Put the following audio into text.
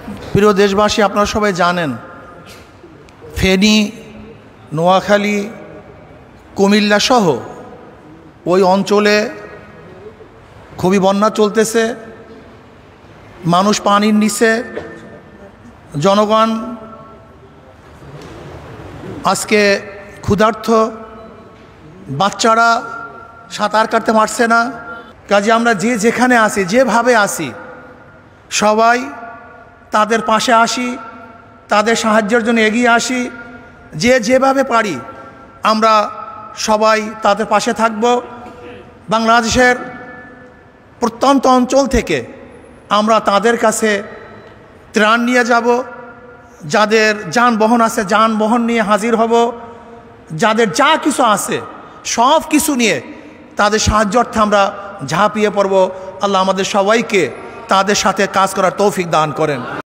প্রিয় দেশবাসী, আপনারা সবাই জানেন ফেনী, নোয়াখালী, কুমিল্লা সহ ওই অঞ্চলে খুবই বন্যা চলতেছে। মানুষ পানির নিচে, জনগণ আজকে ক্ষুধার্ত, বাচ্চারা সাঁতার কাটতে পারছে না। কাজে আমরা যে যেখানে আসি, যেভাবে আসি, সবাই তাদের পাশে আসি, তাদের সাহায্যের জন্য এগিয়ে আসি। যে যেভাবে পারি আমরা সবাই তাদের পাশে থাকব। বাংলাদেশের প্রত্যন্ত অঞ্চল থেকে আমরা তাদের কাছে ত্রাণ নিয়ে যাব। যাদের যানবাহন আছে যানবাহন নিয়ে হাজির হব। যাদের যা কিছু আছে সব কিছু নিয়ে তাদের সাহায্যার্থে আমরা ঝাঁপিয়ে পড়ব। আল্লাহ আমাদের সবাইকে তাদের সাথে কাজ করার তৌফিক দান করেন।